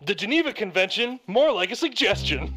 The Geneva Convention, more like a suggestion.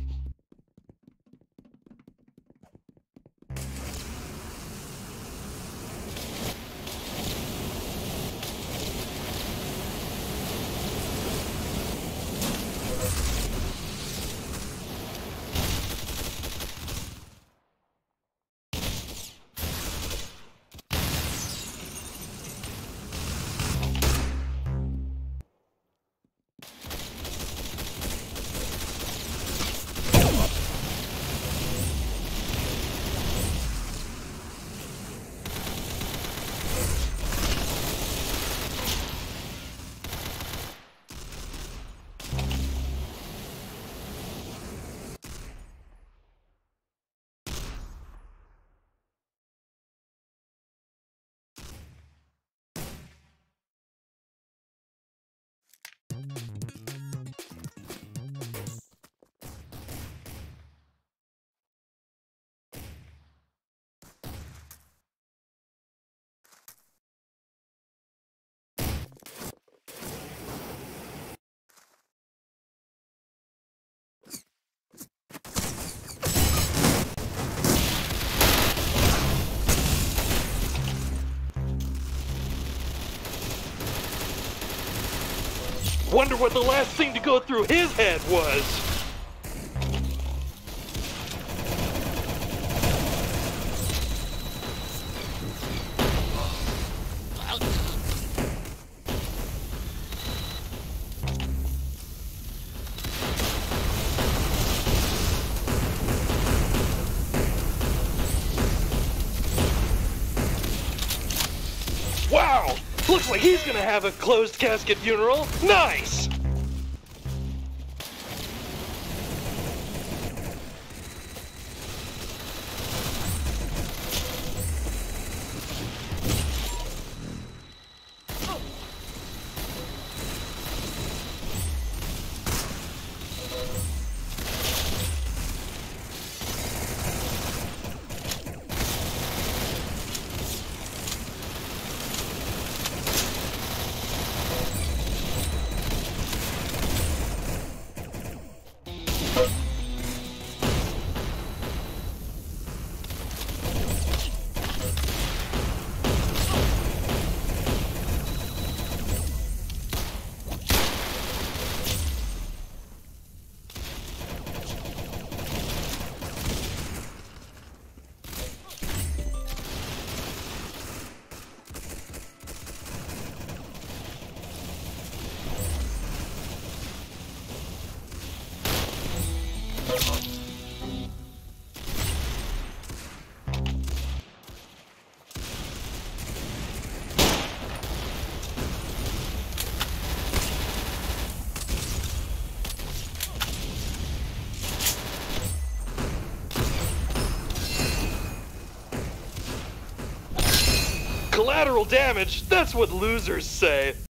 Wonder what the last thing to go through his head was. Wow! Looks like he's gonna have a closed casket funeral. Nice! Collateral damage, that's what losers say.